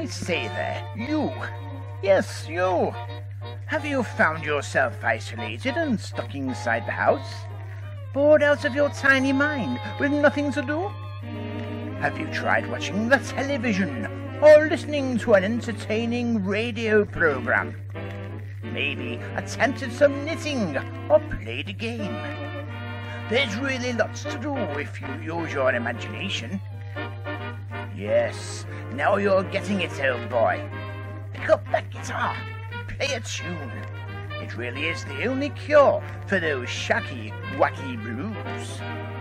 I say there, you. Yes, you. Have you found yourself isolated and stuck inside the house? Bored out of your tiny mind with nothing to do? Have you tried watching the television or listening to an entertaining radio program? Maybe attempted some knitting or played a game? There's really lots to do if you use your imagination. Yes, now you're getting it, old boy. Pick up that guitar, play a tune. It really is the only cure for those shacky, wacky blues.